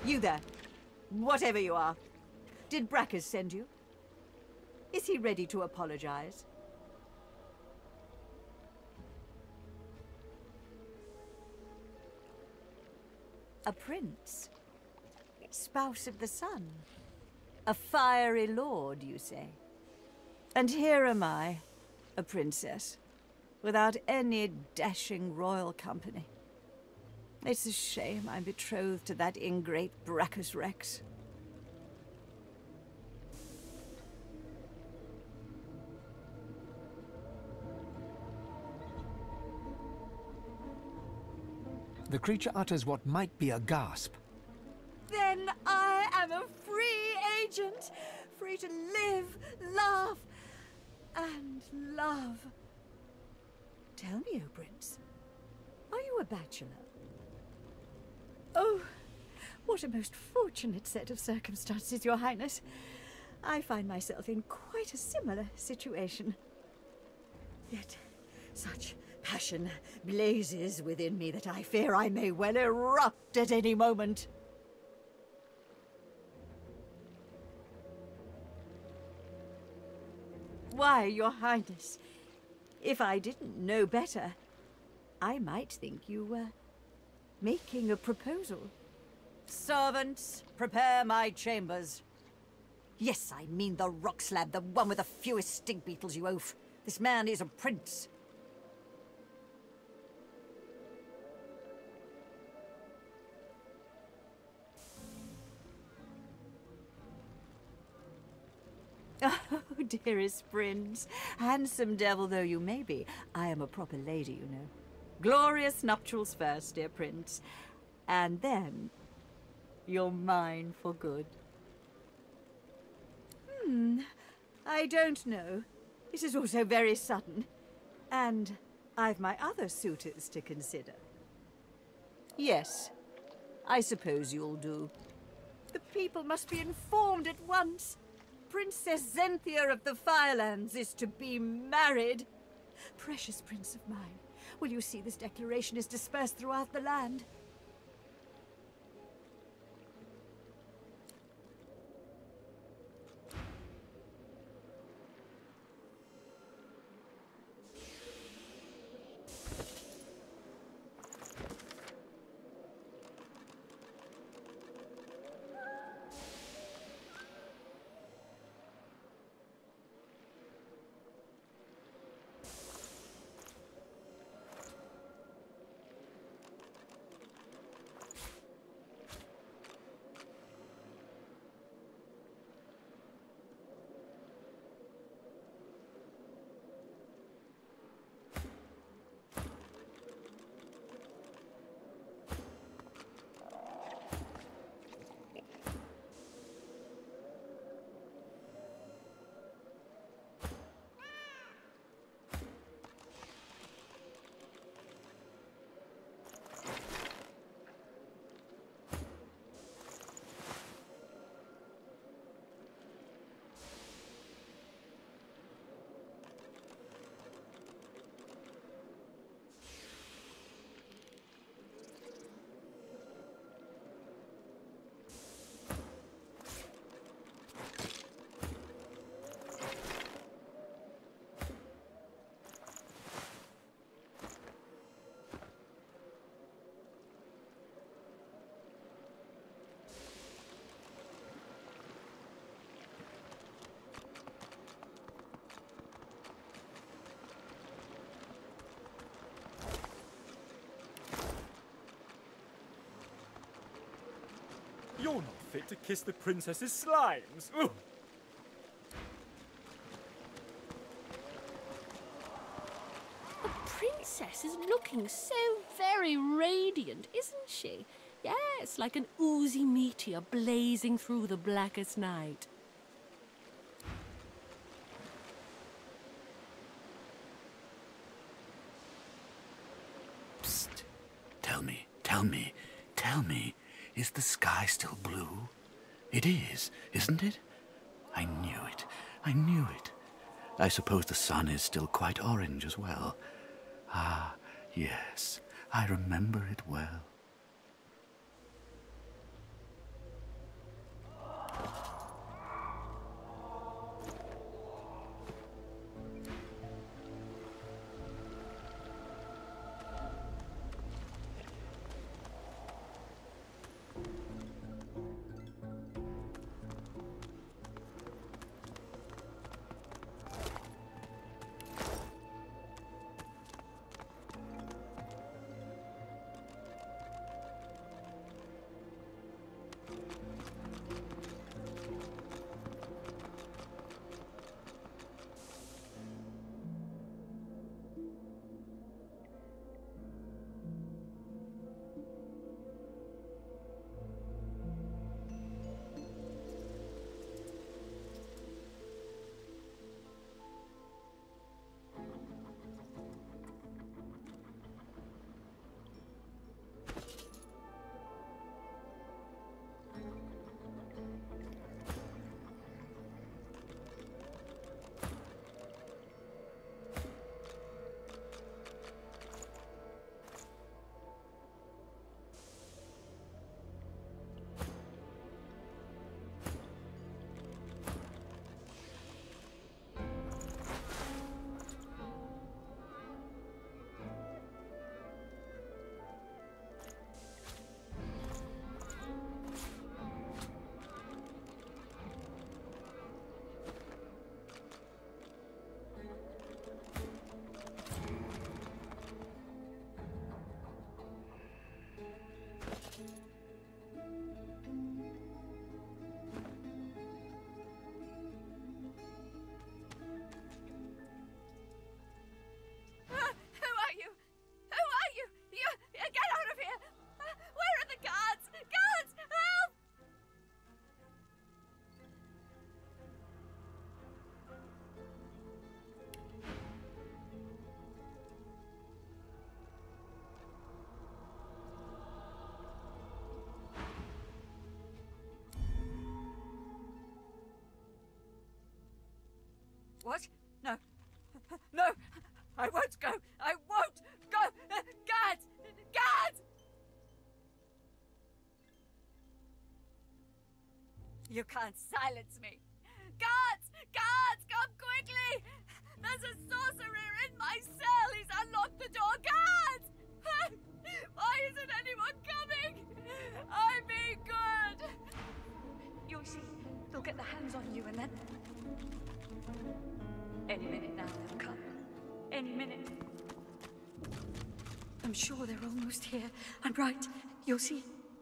You there, whatever you are. Did Brackus send you? Is he ready to apologize? A prince? Spouse of the sun? A fiery lord, you say? And here am I, a princess, without any dashing royal company. It's a shame I'm betrothed to that ingrate Brackus Rex. The creature utters what might be a gasp. Then I am a free agent, free to live, laugh, and love. Tell me, O Prince, are you a bachelor? Oh, what a most fortunate set of circumstances, Your Highness. I find myself in quite a similar situation. Yet such passion blazes within me that I fear I may well erupt at any moment. Why, Your Highness, if I didn't know better, I might think you were making a proposal. Servants, prepare my chambers. Yes, I mean the rock slab, the one with the fewest stink beetles, you oaf. This man is a prince. Oh, dearest prince, handsome devil though you may be, I am a proper lady, you know. Glorious nuptials first, dear prince, and then you're mine for good. I don't know. This is also very sudden, and I've my other suitors to consider. Yes, I suppose you'll do. The people must be informed at once. Princess Zenthia of the Firelands is to be married. Precious prince of mine, will you see this declaration is dispersed throughout the land? You're not fit to kiss the princess's slimes. Ugh. The princess is looking so very radiant, isn't she? Yes, like an oozy meteor blazing through the blackest night. Psst. Tell me, is the sky still blue? It is, isn't it? I knew it. I suppose the sun is still quite orange as well. Ah, yes, I remember it well. What? No. No! I won't go! I won't go! Guards! Guards! You can't silence me! Guards! Guards! Come quickly! There's a sorcerer in my cell! He's unlocked the door! Guards! Why isn't anyone coming? I'm being good! You'll see. They'll get their hands on you and then... Any minute now they'll come. Any minute. I'm sure they're almost here. I'm right. You'll see.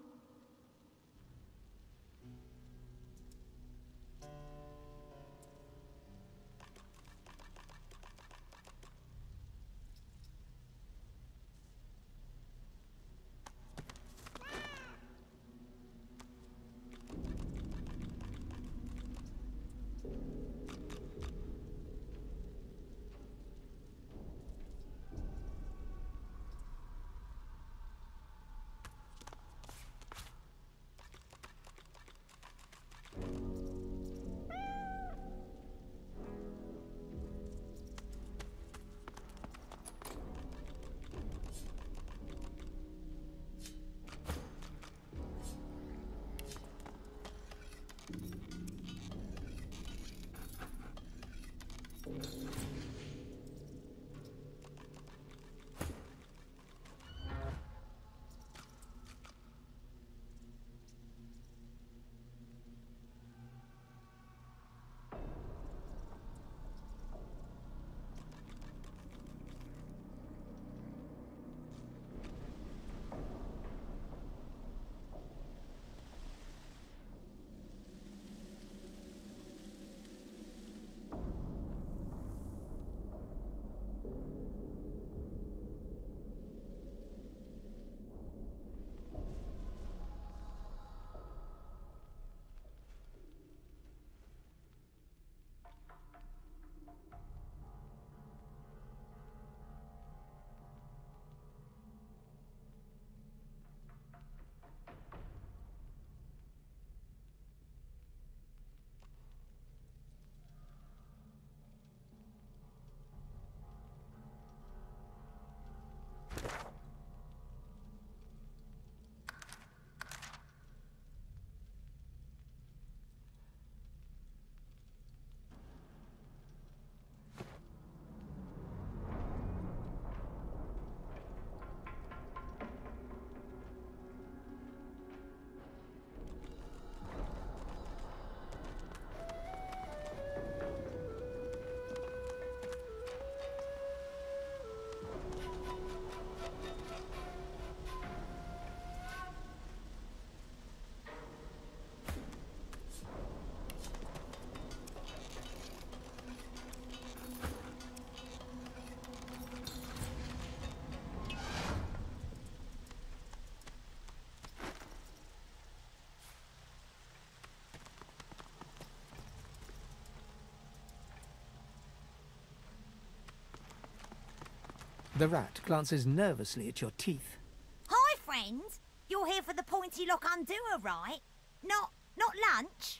The rat glances nervously at your teeth. Hi, friend. You're here for the pointy lock undoer, right? Not lunch?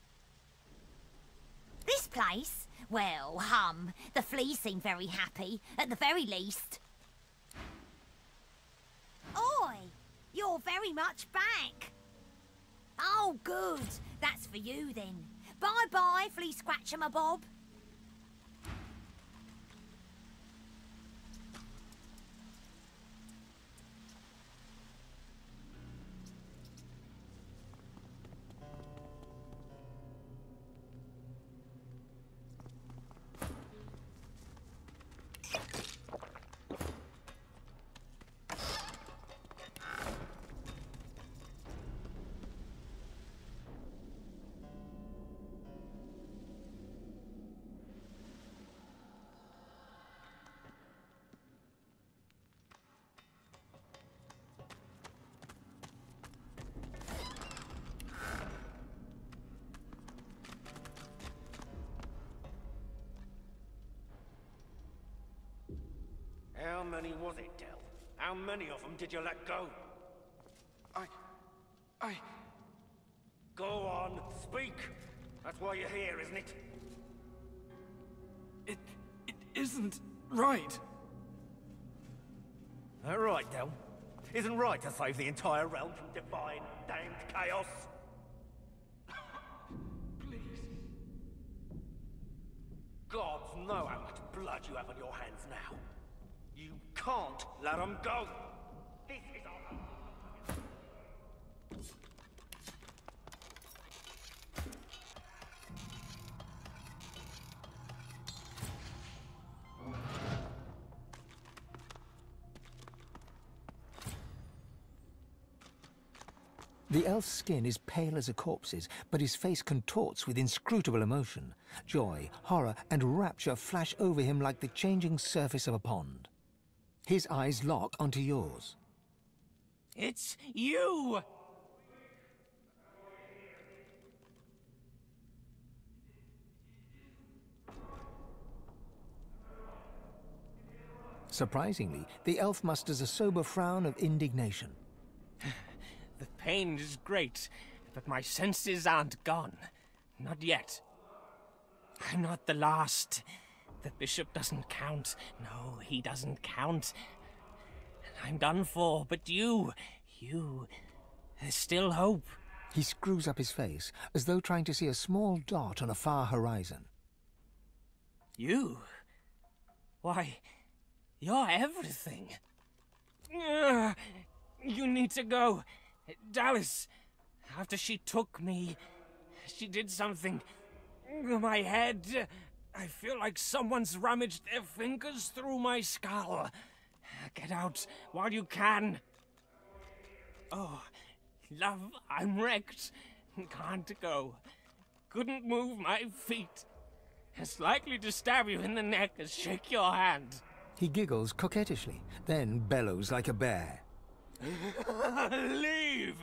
This place? Well, the fleas seem very happy, at the very least. Oi! You're very much back. Oh, good. That's for you, then. Bye-bye, flea scratcher, my bob. How many was it, Del? How many of them did you let go? I... Go on, speak! That's why you're here, isn't it? It isn't right. All right, Del. Isn't right to save the entire realm from divine, damned chaos. Please. Gods know how much blood you have on your hands now. You can't let them go. This is our... The elf's skin is pale as a corpse's, but his face contorts with inscrutable emotion. Joy, horror, and rapture flash over him like the changing surface of a pond. His eyes lock onto yours. It's you! Surprisingly, the elf musters a sober frown of indignation. The pain is great, but my senses aren't gone. Not yet. I'm not the last. The bishop doesn't count. No, he doesn't count. I'm done for, but you... There's still hope. He screws up his face, as though trying to see a small dot on a far horizon. You? Why, you're everything. Ugh, you need to go. Dallis, after she took me, she did something. My head, I feel like someone's rummaged their fingers through my skull. Get out while you can. Oh, love, I'm wrecked. Can't go. Couldn't move my feet. As likely to stab you in the neck as shake your hand. He giggles coquettishly, then bellows like a bear. Leave!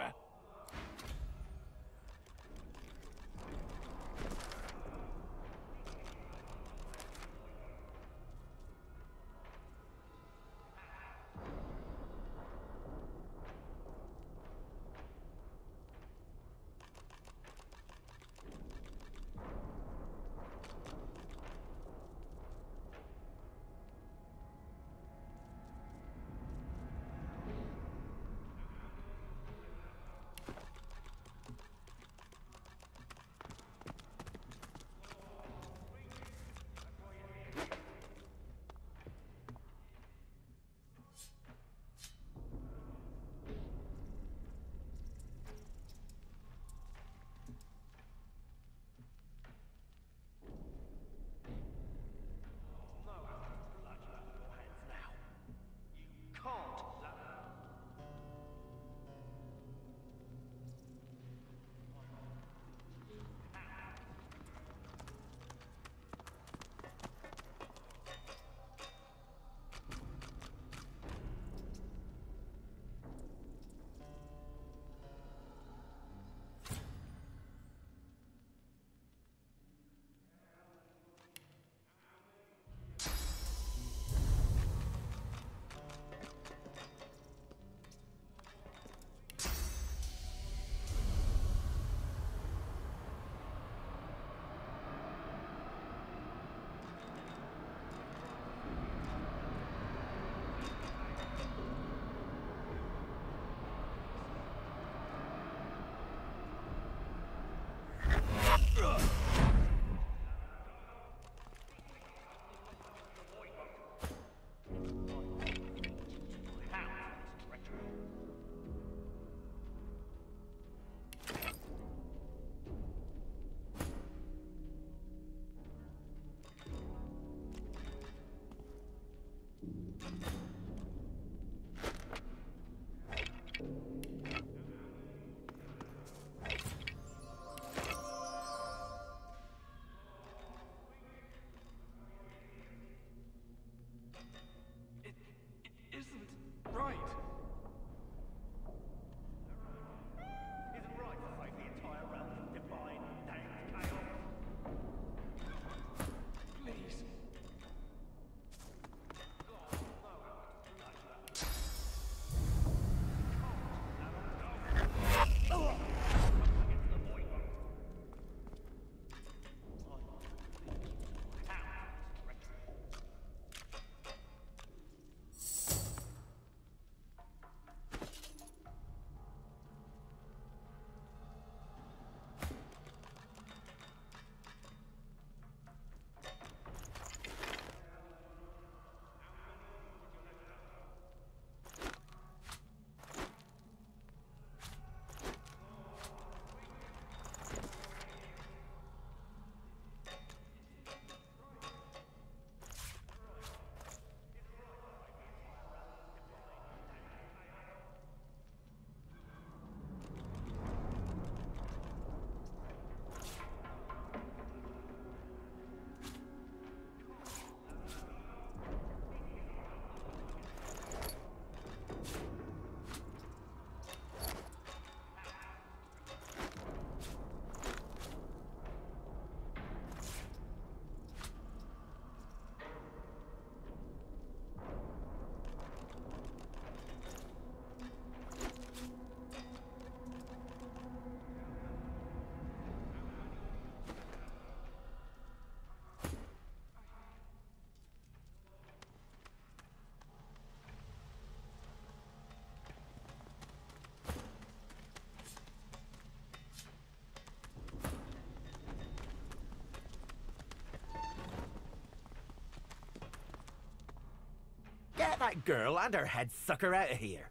Get that girl and her head sucker out of here.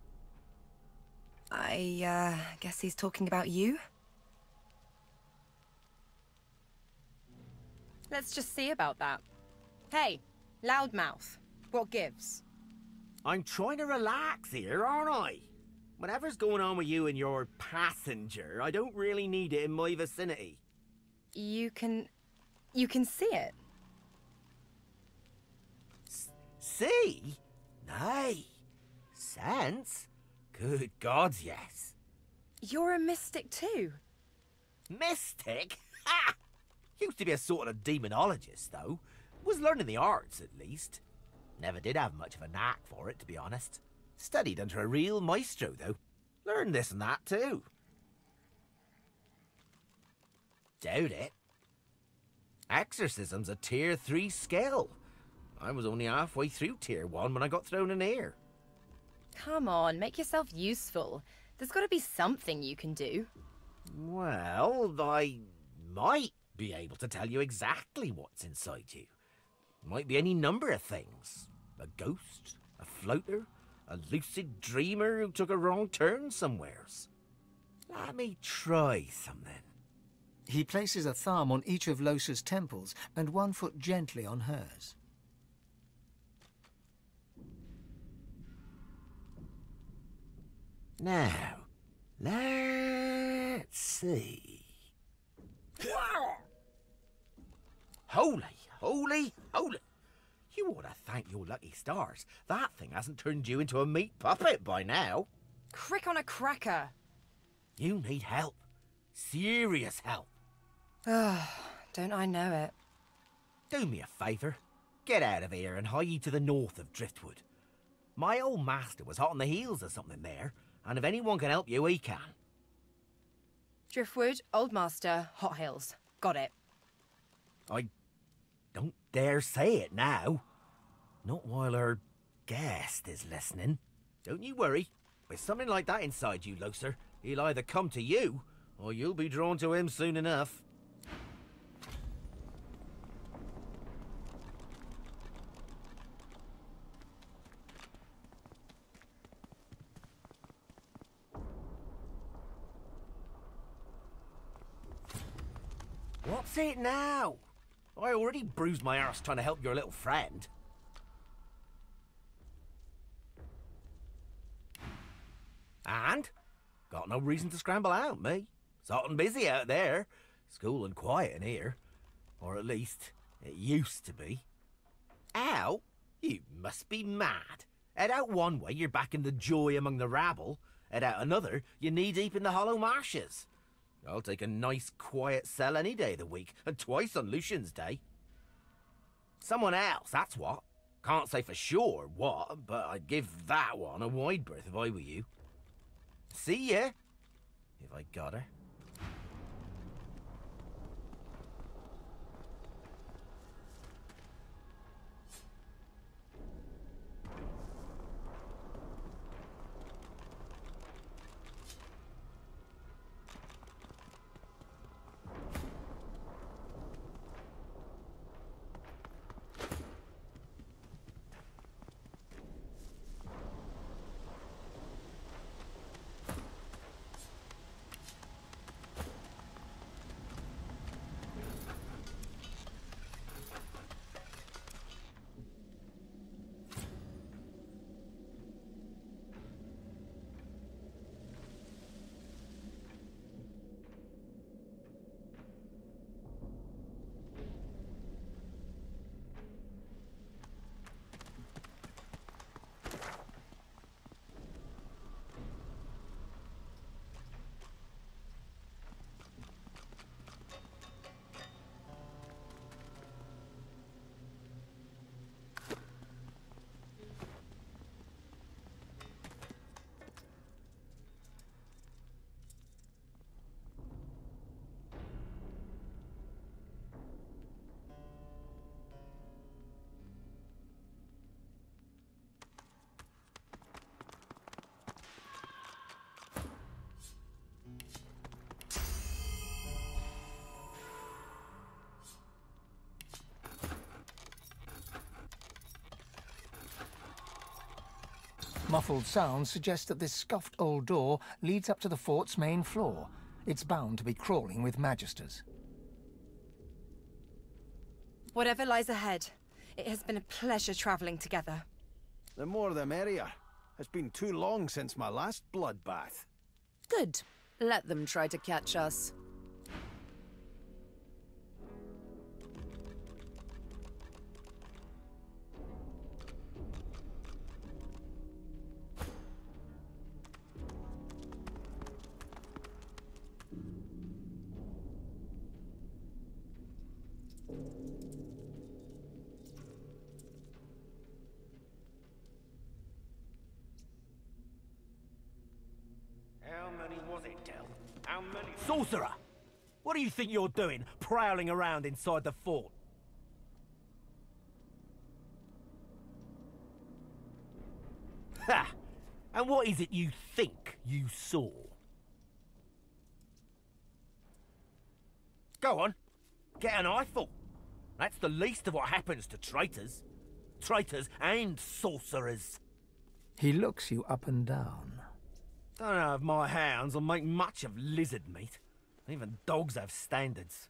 I guess he's talking about you? Let's just see about that. Hey, loudmouth. What gives? I'm trying to relax here, aren't I? Whatever's going on with you and your passenger, I don't really need it in my vicinity. You can see it. See? Nay. Sense? Good gods, yes. You're a mystic too. Mystic? Ha! Used to be a sort of demonologist, though. Was learning the arts, at least. Never did have much of a knack for it, to be honest. Studied under a real maestro, though. Learned this and that, too. Doubt it. Exorcism's a Tier 3 skill. I was only halfway through Tier 1 when I got thrown in here. Come on, make yourself useful. There's got to be something you can do. Well, I might be able to tell you exactly what's inside you. Might be any number of things. A ghost, a floater, a lucid dreamer who took a wrong turn somewheres. Let me try something. He places a thumb on each of Lohse's temples and one foot gently on hers. Now, let's see. Holy, holy, holy. You ought to thank your lucky stars. That thing hasn't turned you into a meat puppet by now. Crick on a cracker. You need help. Serious help. Don't I know it? Do me a favour. Get out of here and hie ye to the north of Driftwood. My old master was hot on the heels of something there, and if anyone can help you, he can. Driftwood, Old Master, Hot Hills. Got it. I don't dare say it now. Not while our guest is listening. Don't you worry. With something like that inside you, Lohse, he'll either come to you, or you'll be drawn to him soon enough. What's it now? I already bruised my arse trying to help your little friend. And? Got no reason to scramble out, me. It's hot and busy out there. It's cool and quiet in here. Or at least, it used to be. Out? You must be mad. Head out one way, you're back in the joy among the rabble. Head out another, you're knee-deep in the hollow marshes. I'll take a nice, quiet cell any day of the week, and twice on Lucian's Day. Someone else, that's what. Can't say for sure what, but I'd give that one a wide berth if I were you. See ya, if I got her. Muffled sounds suggest that this scuffed old door leads up to the fort's main floor. It's bound to be crawling with magisters. Whatever lies ahead, it has been a pleasure travelling together. The more the merrier. It's been too long since my last bloodbath. Good. Let them try to catch us. How many was it, Del? How many? Sorcerer! What do you think you're doing, prowling around inside the fort? Ha! And what is it you think you saw? Go on, get an eyeful. That's the least of what happens to traitors. Traitors and sorcerers. He looks you up and down. Don't know if my hounds will make much of lizard meat. Even dogs have standards.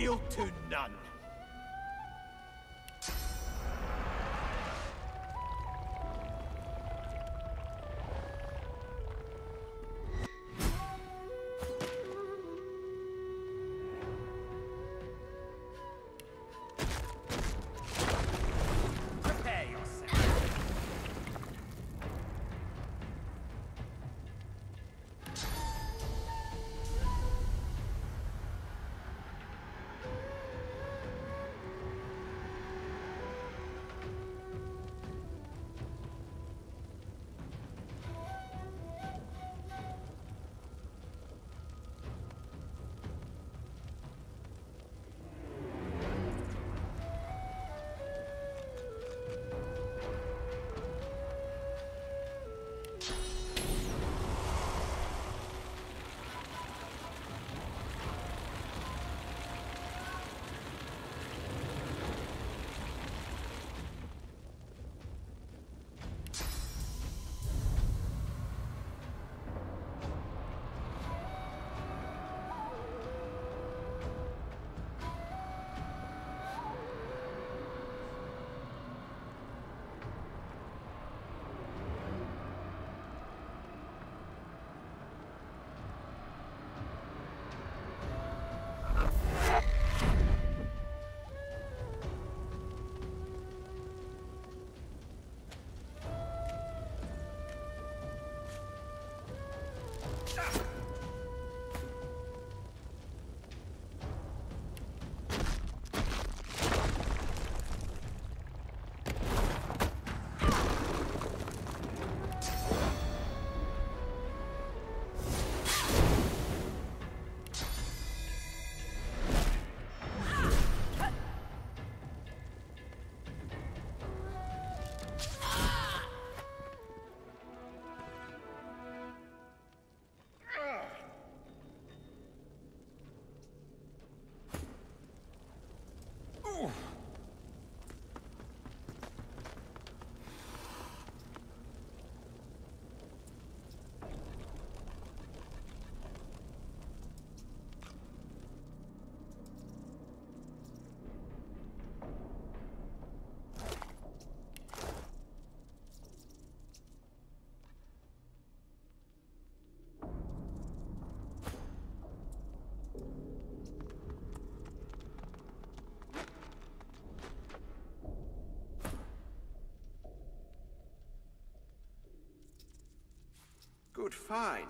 yield to none. Prepare yourself. Good find.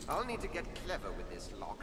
I'll need to get clever with this lock.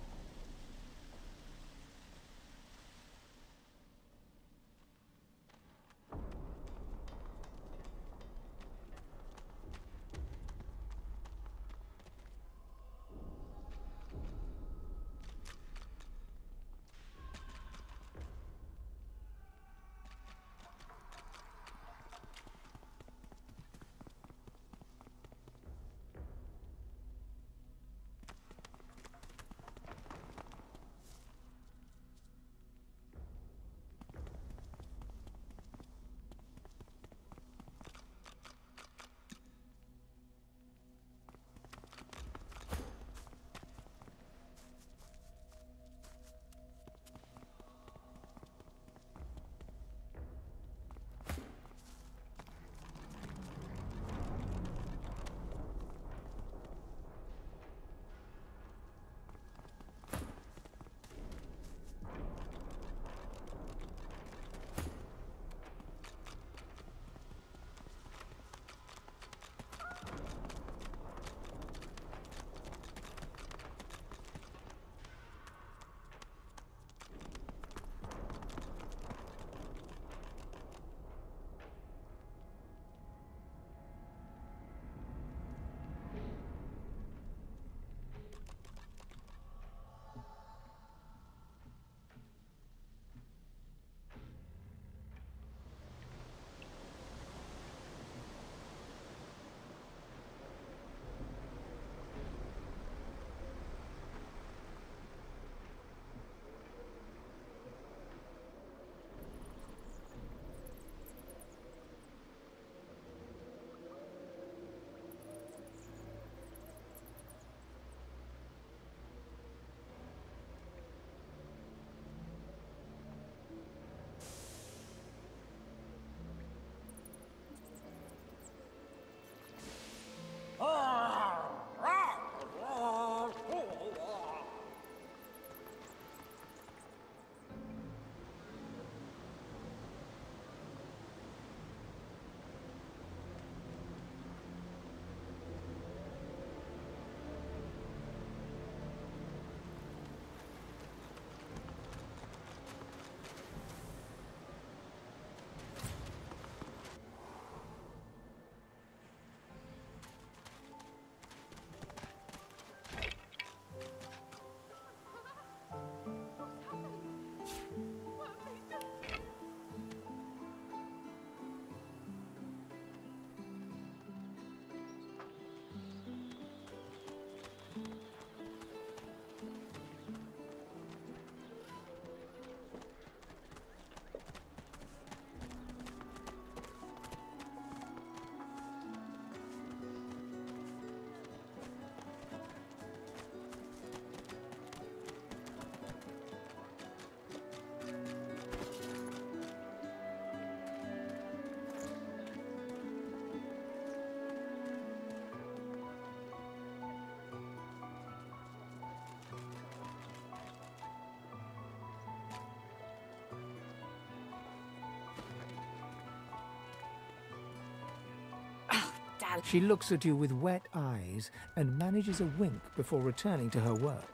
She looks at you with wet eyes and manages a wink before returning to her work.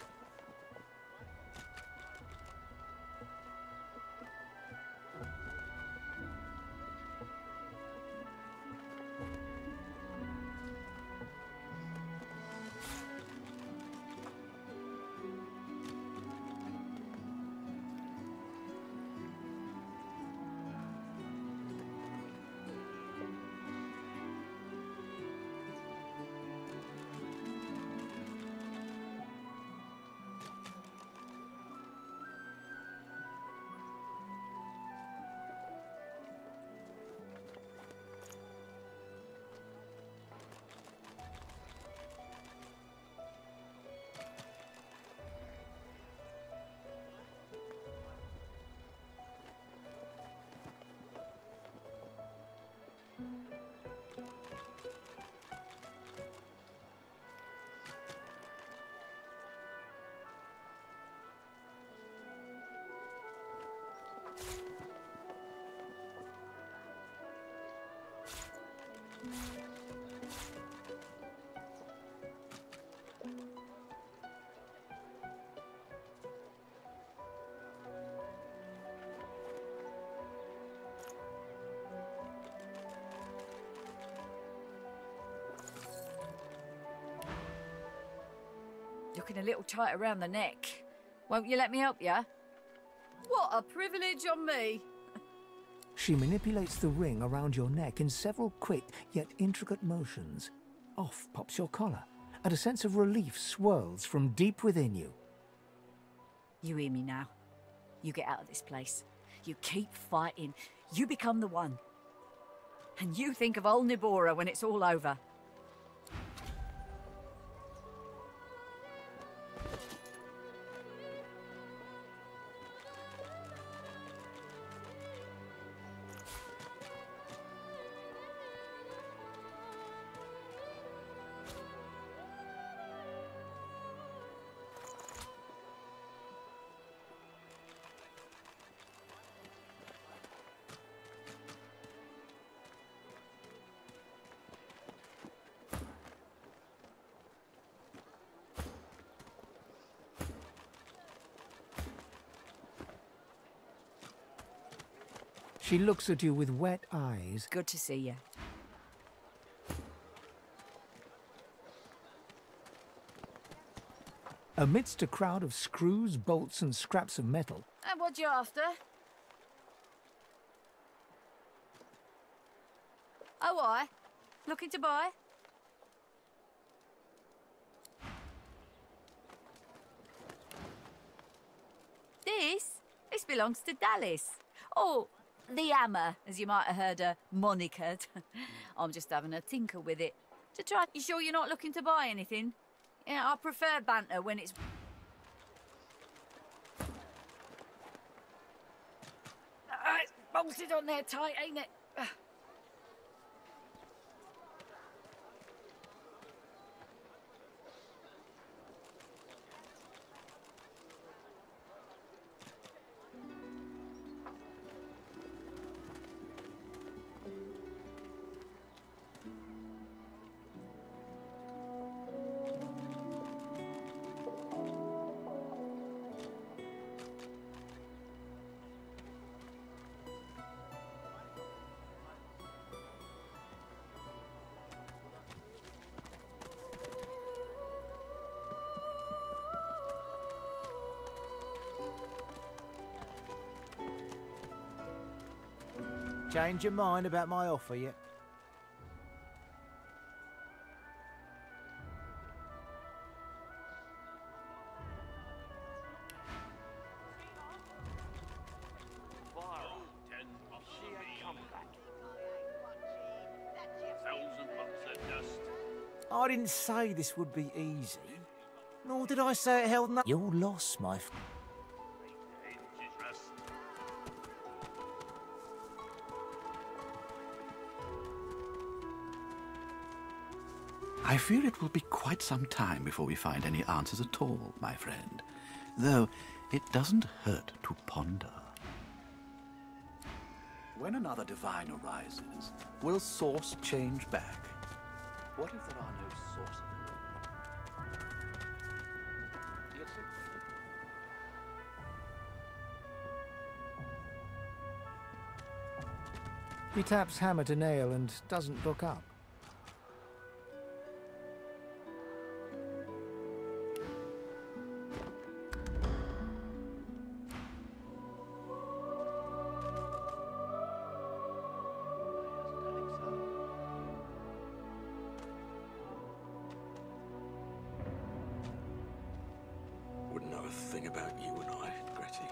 looking a little tight around the neck. Won't you let me help you? What a privilege on me. She manipulates the ring around your neck in several quick yet intricate motions. Off pops your collar, and a sense of relief swirls from deep within you. You hear me now? You get out of this place. You keep fighting. You become the one. And you think of old Nibora when it's all over. She looks at you with wet eyes. Good to see you. Amidst a crowd of screws, bolts, and scraps of metal, And what you after? Oh, I? Looking to buy? This belongs to Dallas. Oh, the hammer, as you might have heard her monikered. I'm just having a tinker with it. To try. You sure you're not looking to buy anything? Yeah, I prefer banter when it's... it's bolted on there tight, ain't it? Change your mind about my offer yet? I didn't say this would be easy. Nor did I say it held no... You're lost, my friend. I fear it will be quite some time before we find any answers at all, my friend. Though it doesn't hurt to ponder. When another divine arises, will source change back? What if there are no sources? he taps hammer to nail and doesn't look up. Wouldn't know a thing about you and I, Gretty.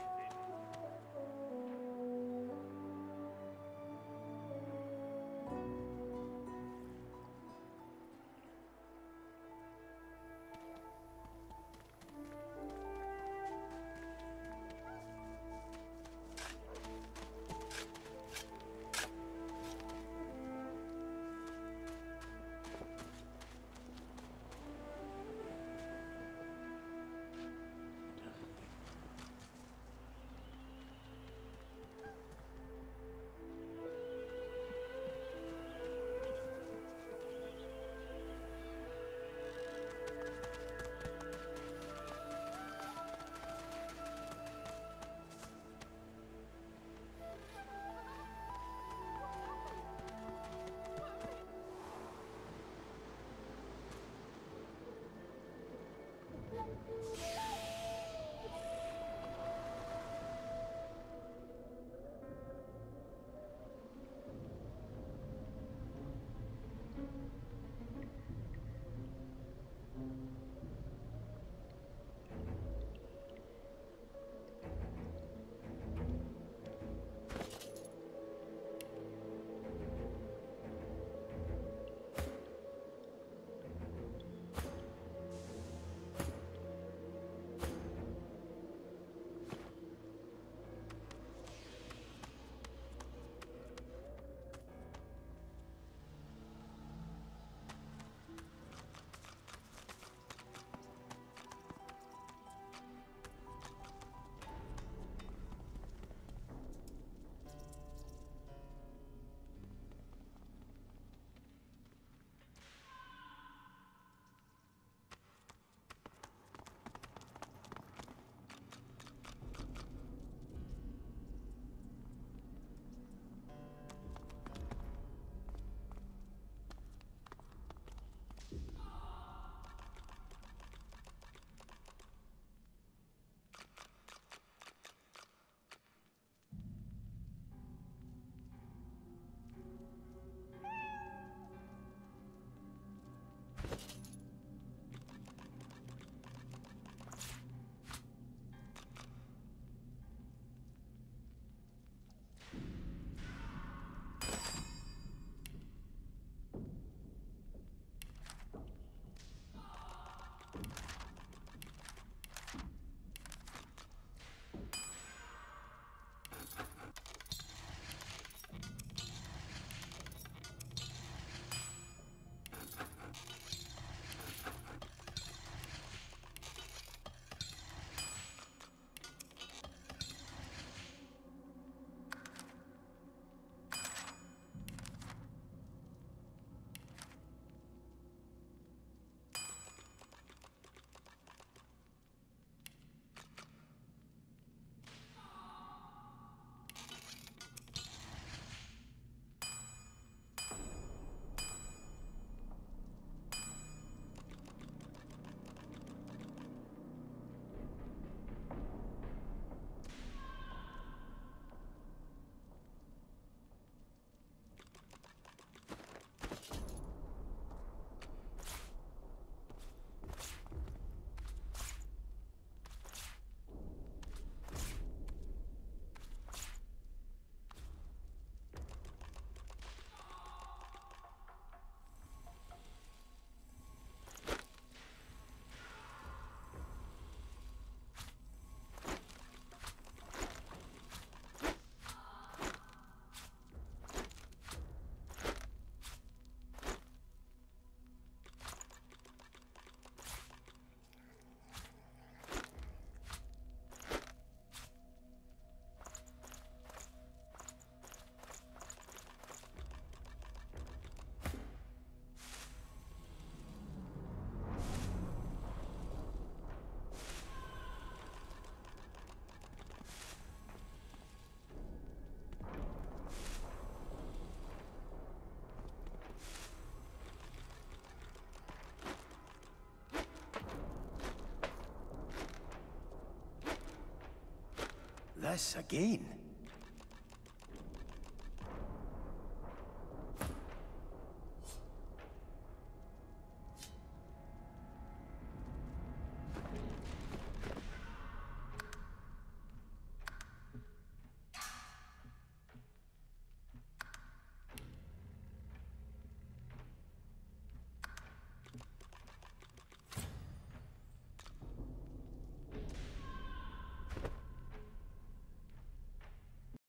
This again?